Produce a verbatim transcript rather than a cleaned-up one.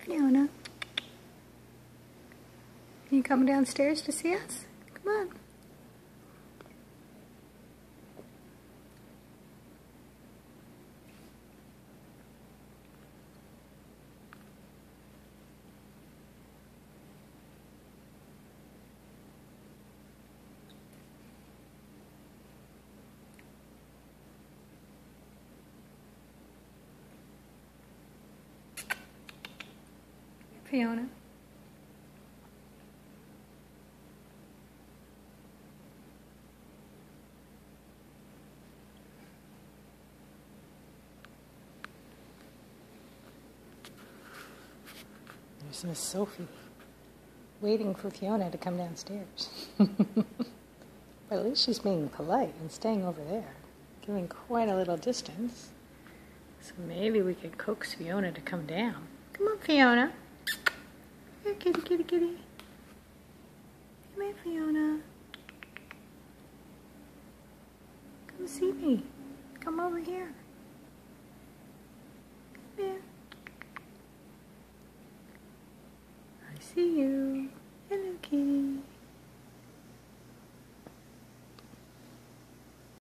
Fiona. You coming downstairs to see us? Come on. Fiona. There's Miss Sophie waiting for Fiona to come downstairs. But at least she's being polite and staying over there, giving quite a little distance. So maybe we could coax Fiona to come down. Come on, Fiona. Here, kitty, kitty, kitty. Come here, Fiona. Come see me. Come over here. Come here. I see you. Hello, kitty.